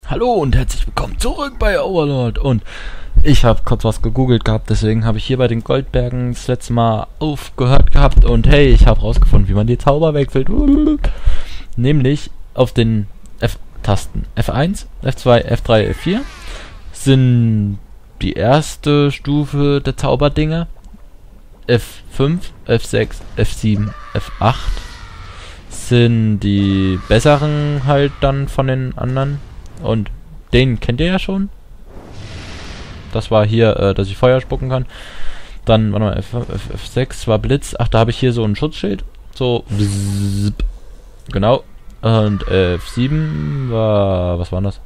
Hallo und herzlich willkommen zurück bei Overlord. Und ich habe kurz was gegoogelt gehabt, deswegen habe ich hier bei den Goldbergen das letzte Mal aufgehört gehabt. Und hey, ich habe rausgefunden, wie man die Zauber wechselt. Nämlich auf den F-Tasten. F1, F2, F3, F4 sind die erste Stufe der Zauberdinger. F5, F6, F7, F8 sind die besseren halt dann von den anderen. Und den kennt ihr ja schon. Das war hier, dass ich Feuer spucken kann. Dann, warte mal, F6 war Blitz. Ach, da habe ich hier so ein Schutzschild. So, genau. Und F7 war, was war das?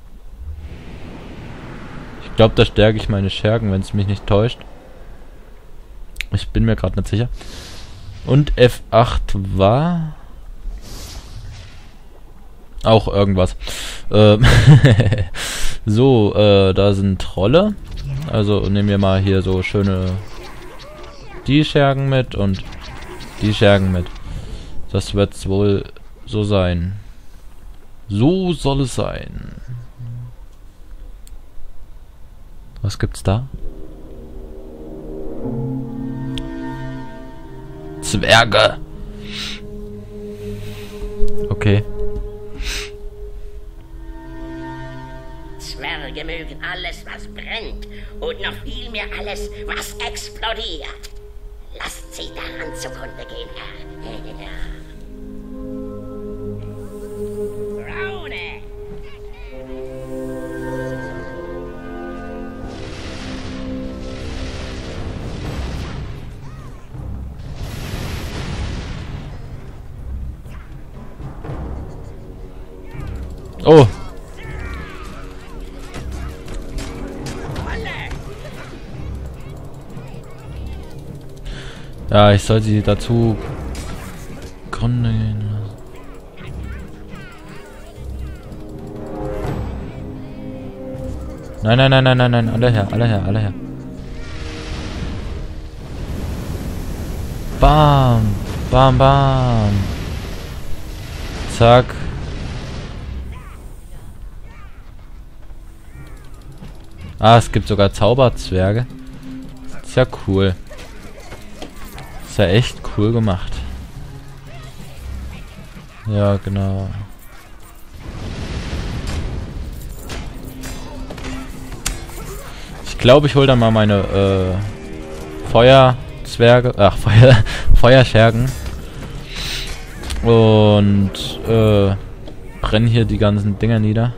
Ich glaube, da stärke ich meine Schergen, wenn es mich nicht täuscht. Ich bin mir gerade nicht sicher. Und F8 war auch irgendwas. So, da sind Trolle. Also nehmen wir mal hier so schöne die Schergen mit und die Schergen mit. Das wird's wohl so sein. So soll es sein. Was gibt's da? Zwerge. Okay. Zwerge mögen alles, was brennt und noch viel mehr alles, was explodiert. Lasst sie daran zugrunde gehen, Herr. Braune! Oh. Ja, ich soll sie dazu gründen. Nein, nein, nein, nein, nein, nein, alle her, alle her, alle her. Bam, bam, bam. Zack. Ah, es gibt sogar Zauberzwerge. Ist ja cool. Ist ja echt cool gemacht. Ja, genau. Ich glaube, ich hole dann mal meine Feuerzwerge, Feuerschergen und brenne hier die ganzen Dinger nieder.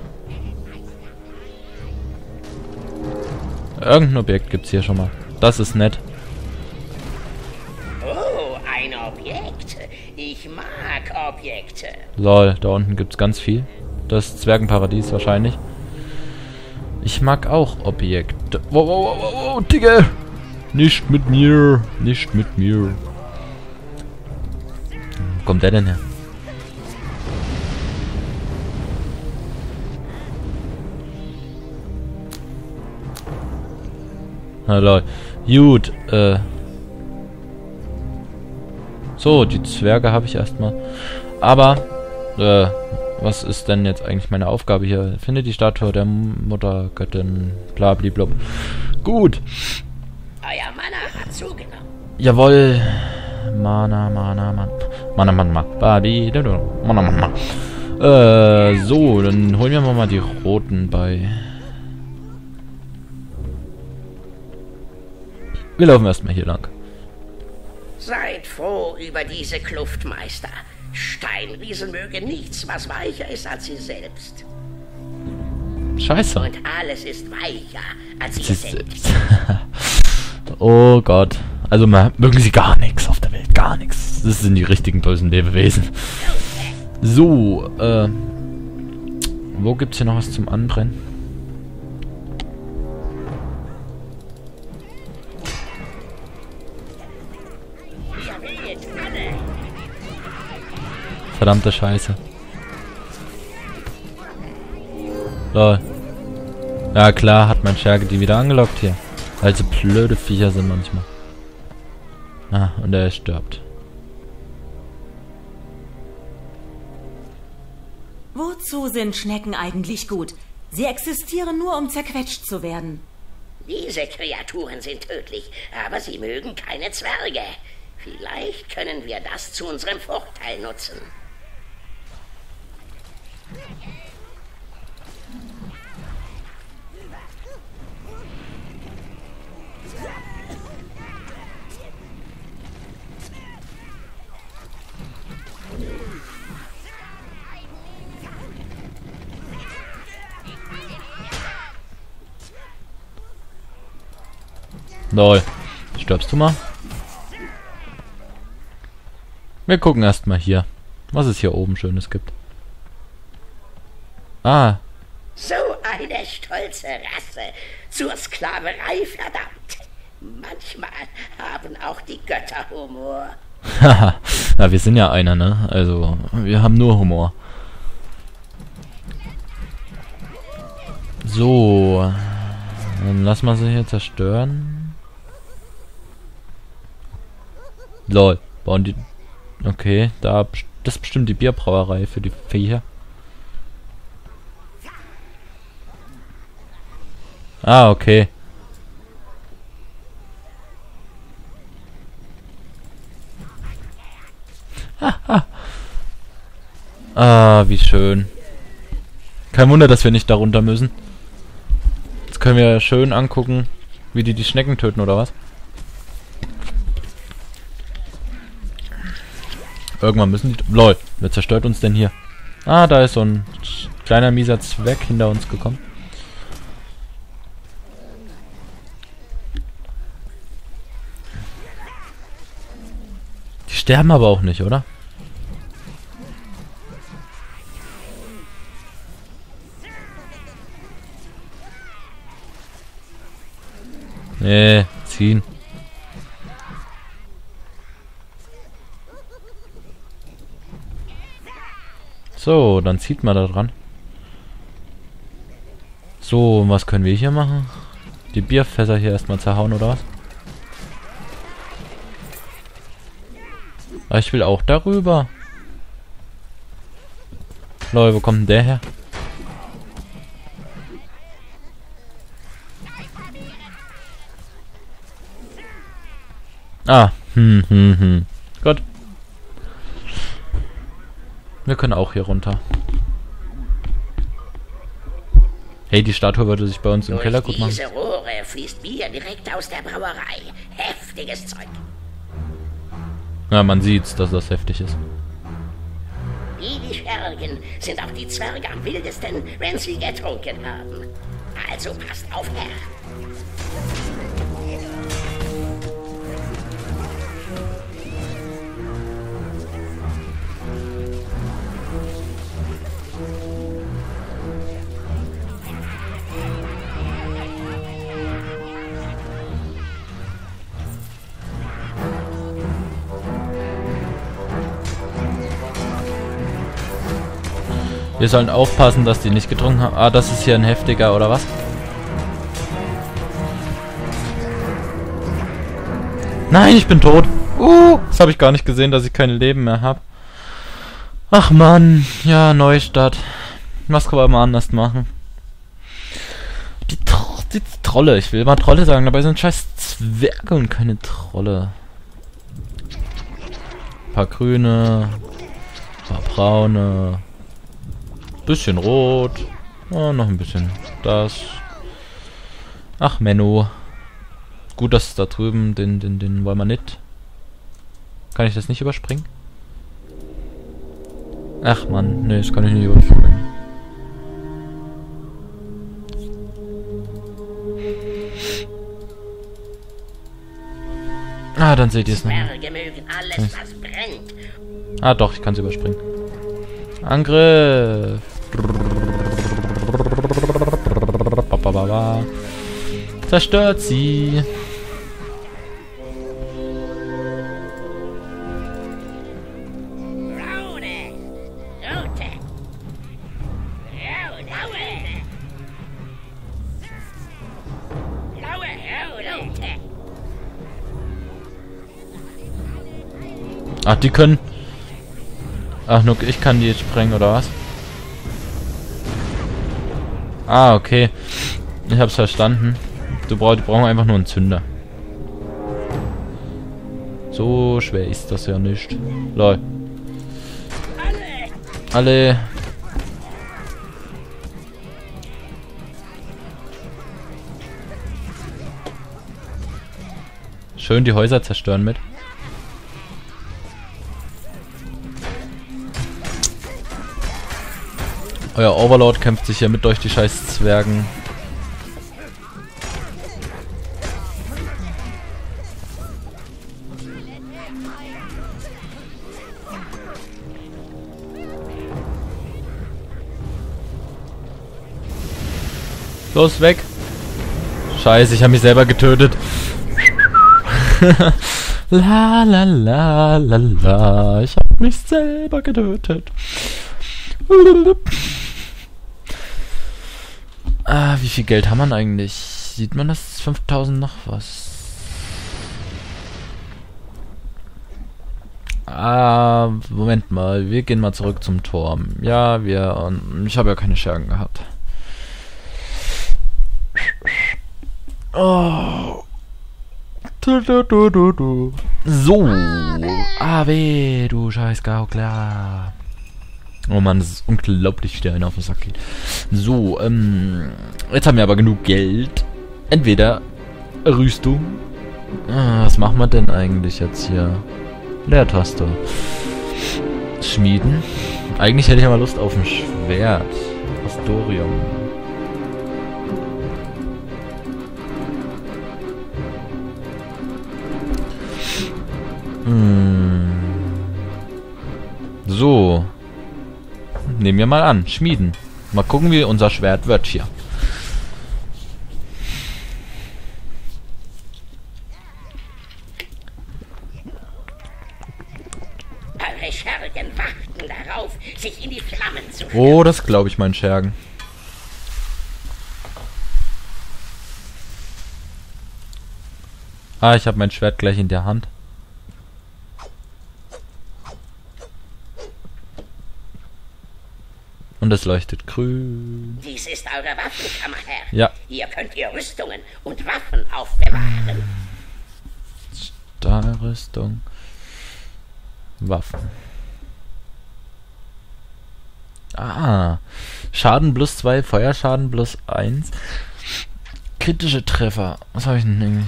Irgendein Objekt gibt's hier schon mal. Das ist nett. Oh, ein Objekt. Ich mag Objekte. Lol, da unten gibt's ganz viel. Das Zwergenparadies wahrscheinlich. Ich mag auch Objekte. Wow, wow, wow, wow, Digga! Nicht mit mir. Nicht mit mir. Wo kommt der denn her? Na lol. Gut, so, die Zwerge habe ich erstmal. Aber, was ist denn jetzt eigentlich meine Aufgabe hier? Finde die Statue der Muttergöttin. Blabliblub. Gut. Euer Mana hat zugenommen. Jawohl. Mana, Mana, Mana. Mana, Mana, Mana, Mana. So, dann holen wir mal die roten bei. Wir laufen erstmal hier lang. Seid froh über diese Kluft, Meister. Steinriesen mögen nichts, was weicher ist als sie selbst. Scheiße. Und alles ist weicher als ihr selbst. Oh Gott. Also mögen sie gar nichts auf der Welt. Gar nichts. Das sind die richtigen bösen Lebewesen. So, wo gibt's hier noch was zum Anbrennen? Verdammte Scheiße. Lol. Ja klar, hat mein Scherge die wieder angelockt hier. Weil so blöde Viecher sind manchmal. Ah, und er stirbt. Wozu sind Schnecken eigentlich gut? Sie existieren nur, um zerquetscht zu werden. Diese Kreaturen sind tödlich, aber sie mögen keine Zwerge. Vielleicht können wir das zu unserem Vorteil nutzen. Lol. Stirbst du mal? Wir gucken erstmal hier, was es hier oben Schönes gibt. Ah. So eine stolze Rasse, zur Sklaverei verdammt. Manchmal haben auch die Götter Humor. Haha. Ja, wir sind ja einer, ne? Also, wir haben nur Humor. So. Dann lassen wir sie hier zerstören. Lol. Bauen die... Okay, das ist bestimmt die Bierbrauerei für die Viecher. Ah, okay. Ah, wie schön. Kein Wunder, dass wir nicht darunter müssen. Jetzt können wir schön angucken, wie die Schnecken töten, oder was? Irgendwann müssen die... Lol, wer zerstört uns denn hier? Ah, da ist so ein kleiner mieser Zwerg hinter uns gekommen. Die sterben aber auch nicht, oder? Nee, ziehen. So, dann zieht man da dran. So, was können wir hier machen? Die Bierfässer hier erstmal zerhauen, oder was? Aber ich will auch darüber. Leute, wo kommt denn der her? Ah, Gut. Wir können auch hier runter. Hey, die Statue würde sich bei uns im Keller gut machen. Durch diese Rohre fließt Bier direkt aus der Brauerei. Heftiges Zeug. Ja, man sieht's, dass das heftig ist. Wie die Schergen sind auch die Zwerge am wildesten, wenn sie getrunken haben. Also passt auf, Herr. Wir sollen aufpassen, dass die nicht getrunken haben. Ah, das ist hier ein heftiger, oder was? Nein, ich bin tot. Das habe ich gar nicht gesehen, dass ich kein Leben mehr habe. Ach Mann, ja, Neustadt. Was kann man mal anders machen? Die Trolle, ich will mal Trolle sagen, dabei sind scheiß Zwerge und keine Trolle. Ein paar grüne, ein paar braune. Bisschen rot. Oh, noch ein bisschen das. Ach, Menno. Gut, dass da drüben, den wollen wir nicht. Kann ich das nicht überspringen? Ach man, nee, das kann ich nicht überspringen. Ah, dann seht ihr es noch. Ah, doch, ich kann es überspringen. Angriff! Zerstört sie! Ach, die können... Ach, nur ich kann die jetzt sprengen, oder was? Ah, okay. Ich hab's verstanden. Die brauchen einfach nur einen Zünder. So schwer ist das ja nicht. Lol. Alle. Schön die Häuser zerstören mit. Euer Overlord kämpft sich ja mit durch die scheiß Zwergen. Los, weg! Scheiße, ich habe mich selber getötet. La la la la la. Ich habe mich selber getötet. Ah, wie viel Geld haben wir eigentlich? Sieht man das? 5000 noch was? Ah, Moment mal. Wir gehen mal zurück zum Turm. Ja, ich habe ja keine Schergen gehabt. Oh. So. Weh, du scheiß Gaukler. Oh Mann, das ist unglaublich, wie der einer auf den Sack geht. So, jetzt haben wir aber genug Geld. Entweder Rüstung. Was machen wir denn eigentlich jetzt hier? Leertaste. Schmieden. Eigentlich hätte ich aber Lust auf ein Schwert. Pastorium. So. Nehmen wir mal an. Schmieden. Mal gucken, wie unser Schwert wird hier. Eure Schergen warten darauf, sich in die Flammen zu stürzen. Oh, das glaube ich, mein Schergen. Ich habe mein Schwert gleich in der Hand. Und es leuchtet grün. Dies ist eure Waffenkammer, Herr. Ja. Hier könnt ihr Rüstungen und Waffen aufbewahren. Stahlrüstung. Waffen. Schaden plus 2, Feuerschaden plus 1. Kritische Treffer. Was habe ich denn eigentlich?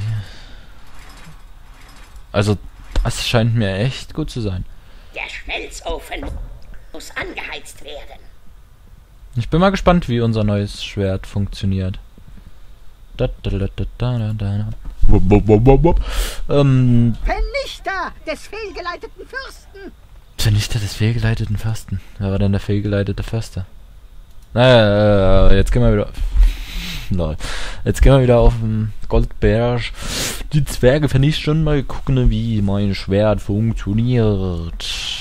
Also, das scheint mir echt gut zu sein. Der Schmelzofen muss angeheizt werden. Ich bin mal gespannt, wie unser neues Schwert funktioniert. Vernichter des fehlgeleiteten Fürsten! Vernichter des fehlgeleiteten Fürsten. Wer war denn der fehlgeleitete Förster? Naja, jetzt gehen wir wieder... Lol. Jetzt gehen wir wieder auf den Goldberg. Die Zwerge vernichten. Mal gucken, wie mein Schwert funktioniert.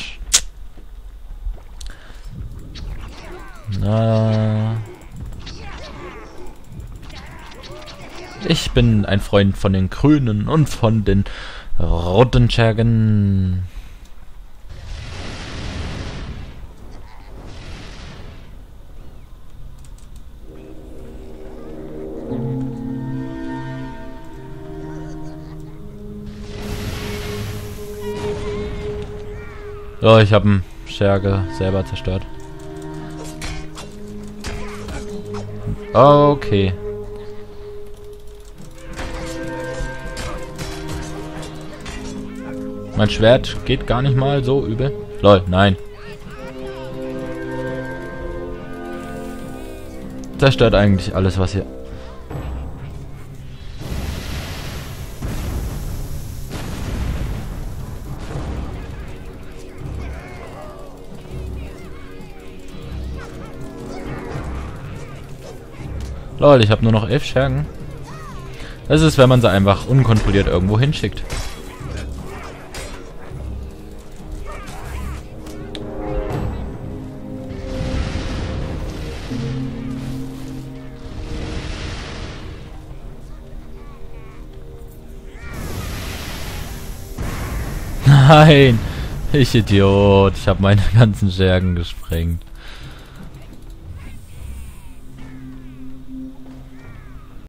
Ich bin ein Freund von den Grünen und von den roten Schergen. So, ich habe einen Scherge selber zerstört. Okay. Mein Schwert geht gar nicht mal so übel. Lol, nein. Zerstört eigentlich alles, was hier... Lol, ich habe nur noch 11 Schergen. Das ist, wenn man sie einfach unkontrolliert irgendwo hinschickt. Nein, ich Idiot. Ich habe meine ganzen Schergen gesprengt.